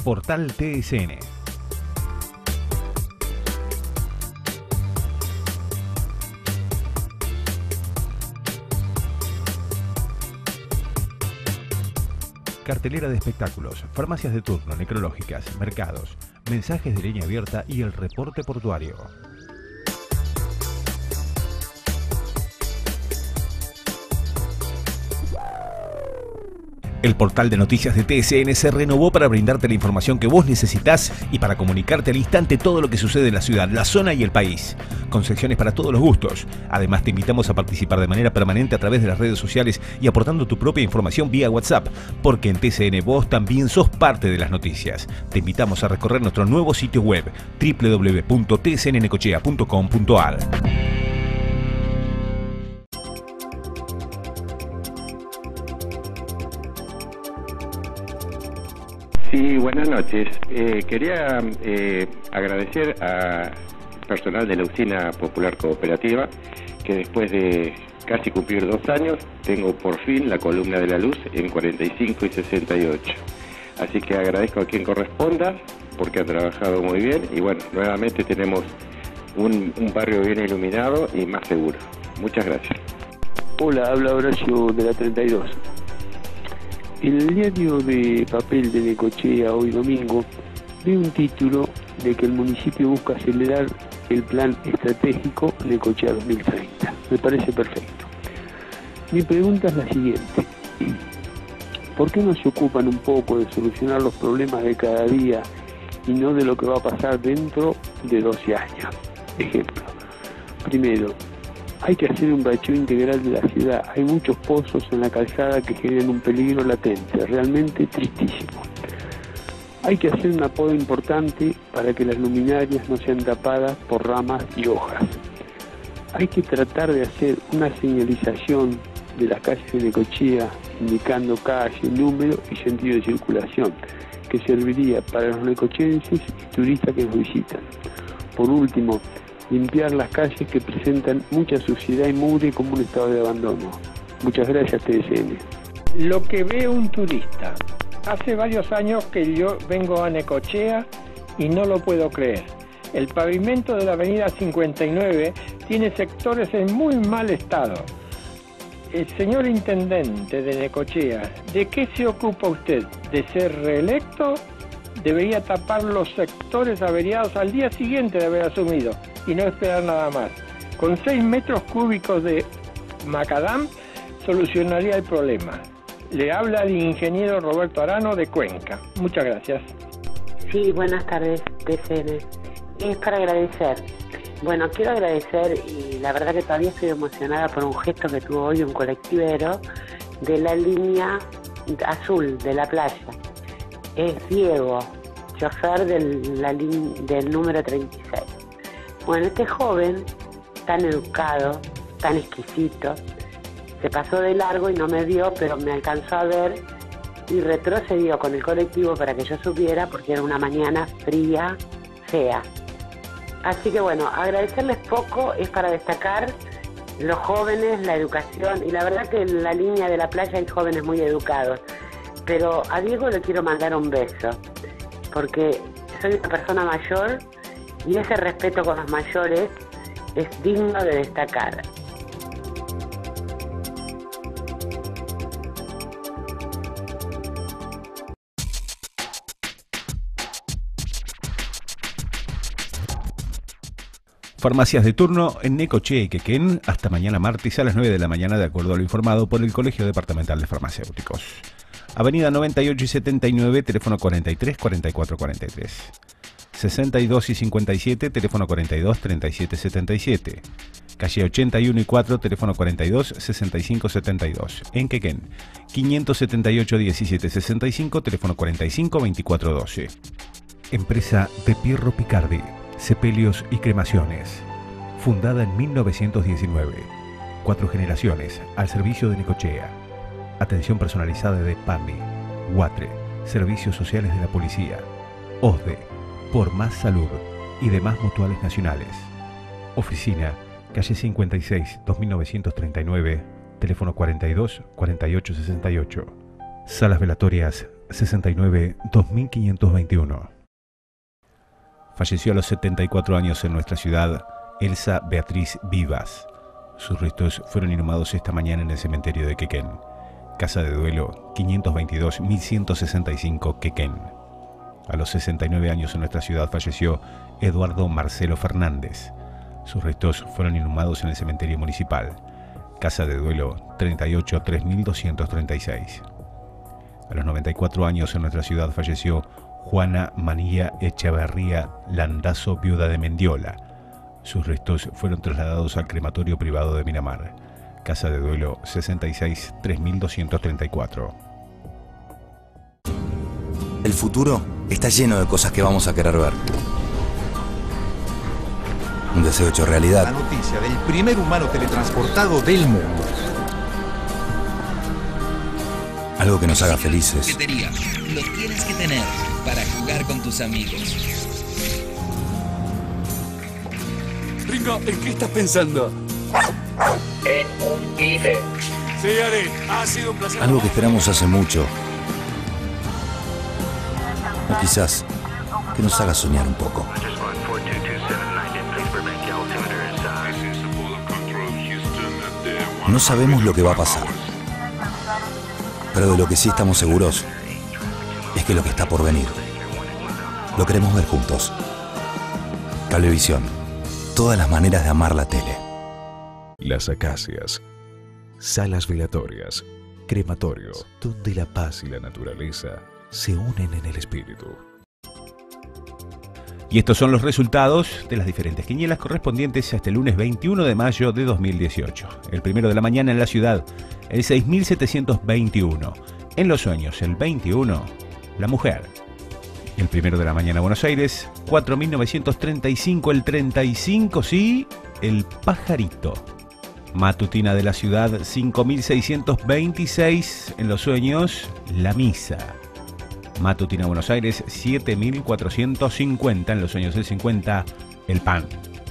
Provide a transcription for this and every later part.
Portal TSN. Cartelera de espectáculos, farmacias de turno, necrológicas, mercados, mensajes de línea abierta y el reporte portuario. El portal de noticias de TSN se renovó para brindarte la información que vos necesitas y para comunicarte al instante todo lo que sucede en la ciudad, la zona y el país, con secciones para todos los gustos. Además, te invitamos a participar de manera permanente a través de las redes sociales y aportando tu propia información vía WhatsApp, porque en TSN vos también sos parte de las noticias. Te invitamos a recorrer nuestro nuevo sitio web www.tsnnecochea.com.ar. Sí, buenas noches. Quería agradecer al personal de la Usina Popular Cooperativa, que después de casi cumplir 2 años, tengo por fin la columna de la luz en 45 y 68. Así que agradezco a quien corresponda, porque han trabajado muy bien, y bueno, nuevamente tenemos un barrio bien iluminado y más seguro. Muchas gracias. Hola, habla Horacio de la 32. El diario de papel de Necochea hoy domingo ve un título de que el municipio busca acelerar el plan estratégico Necochea 2030. Me parece perfecto. Mi pregunta es la siguiente. ¿Por qué no se ocupan un poco de solucionar los problemas de cada día y no de lo que va a pasar dentro de 12 años? Ejemplo. Primero, hay que hacer un bacheo integral de la ciudad. Hay muchos pozos en la calzada que generan un peligro latente, realmente tristísimo. Hay que hacer un apodo importante para que las luminarias no sean tapadas por ramas y hojas. Hay que tratar de hacer una señalización de las calles de Necochea, indicando calle, número y sentido de circulación, que serviría para los necochenses y turistas que nos visitan. Por último, limpiar las calles que presentan mucha suciedad y mugre como un estado de abandono. Muchas gracias, TSN. Lo que ve un turista. Hace varios años que yo vengo a Necochea y no lo puedo creer. El pavimento de la avenida 59 tiene sectores en muy mal estado. El señor intendente de Necochea, ¿de qué se ocupa usted? ¿De ser reelecto? Debería tapar los sectores averiados al día siguiente de haber asumido y no esperar nada más. Con 6 metros cúbicos de macadam solucionaría el problema. Le habla el ingeniero Roberto Arano de Cuenca. Muchas gracias. Sí, buenas tardes, TCN. Es para agradecer. Bueno, quiero agradecer, y la verdad que todavía estoy emocionada por un gesto que tuvo hoy un colectivero de la línea azul de la playa. Es Diego, chofer del número 36. Bueno, este joven, tan educado, tan exquisito, se pasó de largo y no me vio, pero me alcanzó a ver y retrocedió con el colectivo para que yo subiera, porque era una mañana fría, fea. Así que bueno, agradecerles poco es para destacar los jóvenes, la educación, y la verdad que en la línea de la playa hay jóvenes muy educados. Pero a Diego le quiero mandar un beso, porque soy una persona mayor y ese respeto con los mayores es digno de destacar. Farmacias de turno en Necochea y Quequén hasta mañana martes a las 9 de la mañana, de acuerdo a lo informado por el Colegio Departamental de Farmacéuticos. Avenida 98 y 79, teléfono 43 44 43. 62 y 57, teléfono 42 37 77. Calle 81 y 4, teléfono 42 65 72. En Quequén, 578 17 65, teléfono 45 24 12. Empresa de Pierro Picardi, Sepelios y Cremaciones. Fundada en 1919. 4 generaciones al servicio de Necochea. Atención personalizada de PAMI, UATRE, Servicios Sociales de la Policía, OSDE, Por Más Salud y demás mutuales nacionales. Oficina, calle 56, 2939, teléfono 42 48 68. Salas velatorias 69-2521. Falleció a los 74 años en nuestra ciudad Elsa Beatriz Vivas. Sus restos fueron inhumados esta mañana en el cementerio de Quequén. Casa de duelo 522-1165 Quequén. A los 69 años en nuestra ciudad falleció Eduardo Marcelo Fernández. Sus restos fueron inhumados en el cementerio municipal. Casa de duelo 38-3236. A los 94 años en nuestra ciudad falleció Juana Manía Echeverría Landazo, viuda de Mendiola. Sus restos fueron trasladados al crematorio privado de Miramar. Casa de duelo 66-3234. El futuro está lleno de cosas que vamos a querer ver. Un deseo hecho realidad. La noticia del primer humano teletransportado del mundo. Algo que nos haga felices. Cafetería. Lo tienes que tener para jugar con tus amigos. Ringo, ¿en qué estás pensando? En un pibe. Sí, Ale, ha sido un placer. Algo que esperamos hace mucho. O quizás que nos haga soñar un poco. No sabemos lo que va a pasar, pero de lo que sí estamos seguros es que lo que está por venir lo queremos ver juntos. Cablevisión, todas las maneras de amar la tele. Las Acacias, salas velatorias, crematorio, donde la paz y la naturaleza se unen en el espíritu. Y estos son los resultados de las diferentes quinielas correspondientes a este lunes 21 de mayo de 2018. El primero de la mañana en la ciudad, el 6721. En los sueños, el 21, la mujer. El primero de la mañana Buenos Aires, 4935, el 35, sí, el pajarito. Matutina de la ciudad, 5626. En los sueños, la misa. Matutina Buenos Aires, 7450. En los sueños del 50, el pan.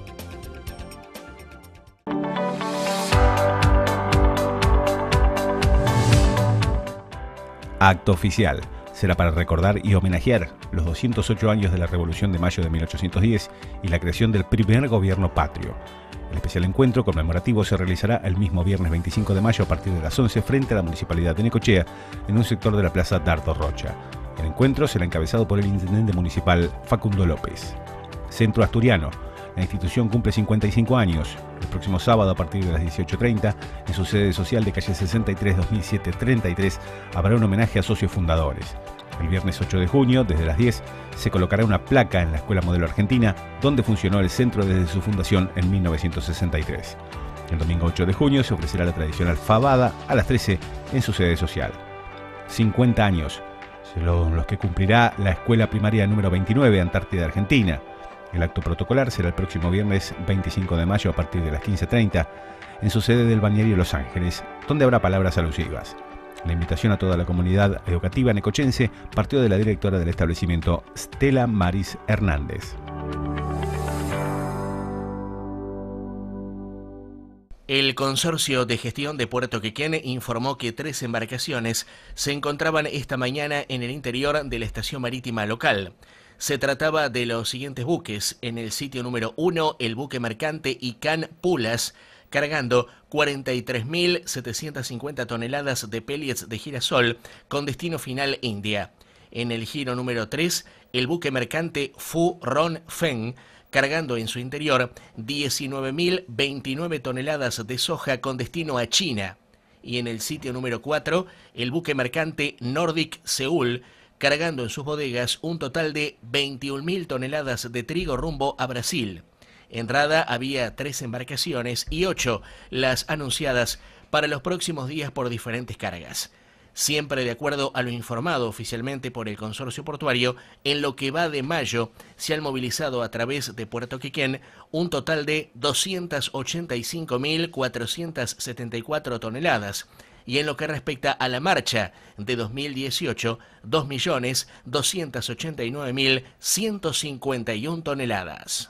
Acto oficial. Será para recordar y homenajear los 208 años de la Revolución de Mayo de 1810 y la creación del primer gobierno patrio. El especial encuentro conmemorativo se realizará el mismo viernes 25 de mayo a partir de las 11 frente a la Municipalidad de Necochea, en un sector de la Plaza Dardo Rocha. El encuentro será encabezado por el intendente municipal Facundo López. Centro Asturiano. La institución cumple 55 años. El próximo sábado a partir de las 18:30, en su sede social de calle 63 2007 33, habrá un homenaje a socios fundadores. El viernes 8 de junio, desde las 10, se colocará una placa en la Escuela Modelo Argentina, donde funcionó el centro desde su fundación en 1963. El domingo 8 de junio se ofrecerá la tradicional fabada a las 13 en su sede social. 50 años. Son los que cumplirá la Escuela Primaria número 29, Antártida Argentina. El acto protocolar será el próximo viernes 25 de mayo a partir de las 15:30 en su sede del Balneario Los Ángeles, donde habrá palabras alusivas. La invitación a toda la comunidad educativa necochense partió de la directora del establecimiento, Stella Maris Hernández. El Consorcio de Gestión de Puerto Quequén informó que 3 embarcaciones se encontraban esta mañana en el interior de la estación marítima local. Se trataba de los siguientes buques. En el sitio número 1, el buque mercante Icán Pulas, cargando 43.750 toneladas de pellets de girasol con destino final India. En el giro número 3, el buque mercante Phu Ron Feng, cargando en su interior 19.029 toneladas de soja con destino a China. Y en el sitio número 4, el buque mercante Nordic Seoul, cargando en sus bodegas un total de 21.000 toneladas de trigo rumbo a Brasil. En Rada había 3 embarcaciones y 8 las anunciadas para los próximos días por diferentes cargas. Siempre de acuerdo a lo informado oficialmente por el consorcio portuario, en lo que va de mayo se han movilizado a través de Puerto Quequén un total de 285.474 toneladas. Y en lo que respecta a la marcha de 2018, 2.289.151 toneladas.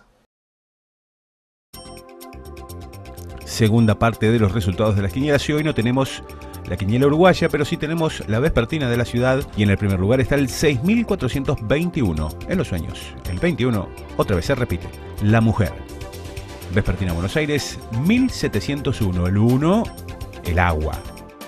Segunda parte de los resultados de las quinielas y hoy no tenemos la quiniela uruguaya, pero sí tenemos la vespertina de la ciudad y en el primer lugar está el 6421 en los sueños. El 21 otra vez se repite, la mujer. Vespertina Buenos Aires 1701, el 1, el agua.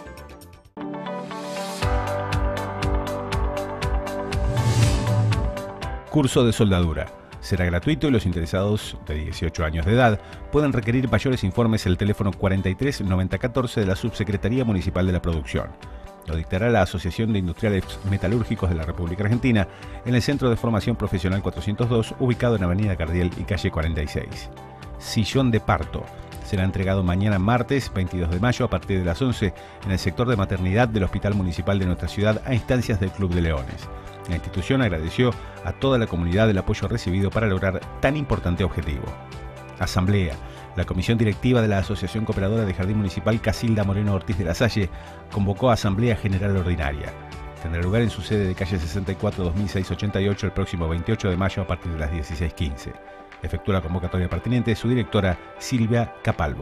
Curso de soldadura. Será gratuito y los interesados de 18 años de edad pueden requerir mayores informes al teléfono 43 90 14 de la Subsecretaría Municipal de la Producción. Lo dictará la Asociación de Industriales Metalúrgicos de la República Argentina en el Centro de Formación Profesional 402, ubicado en Avenida Cardiel y calle 46. Sillón de parto. Será entregado mañana martes 22 de mayo a partir de las 11 en el sector de maternidad del Hospital Municipal de nuestra ciudad a instancias del Club de Leones. La institución agradeció a toda la comunidad el apoyo recibido para lograr tan importante objetivo. Asamblea. La Comisión Directiva de la Asociación Cooperadora de Jardín Municipal Casilda Moreno Ortiz de la Salle convocó a Asamblea General Ordinaria. Tendrá lugar en su sede de calle 64 2688 el próximo 28 de mayo a partir de las 16:15. Efectúa la convocatoria pertinente su directora Silvia Capalvo.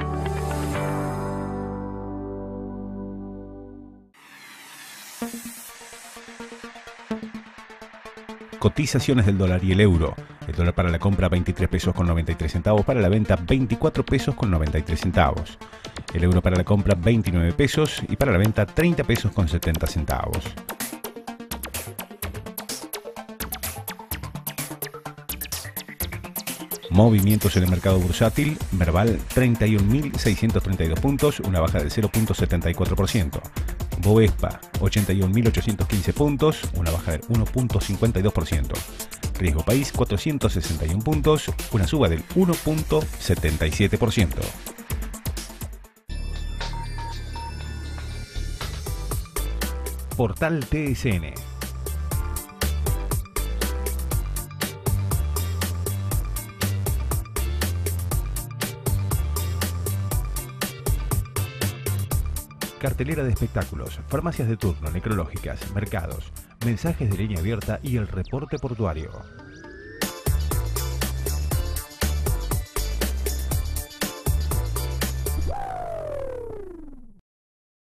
Cotizaciones del dólar y el euro. El dólar para la compra 23 pesos con 93 centavos, para la venta 24 pesos con 93 centavos. El euro para la compra 29 pesos y para la venta 30 pesos con 70 centavos. Movimientos en el mercado bursátil. Merval 31.632 puntos, una baja del 0.74%. Bovespa 81.815 puntos, una baja del 1.52%. Riesgo País 461 puntos, una suba del 1.77%. Portal TSN. Cartelera de espectáculos, farmacias de turno, necrológicas, mercados, mensajes de línea abierta y el reporte portuario.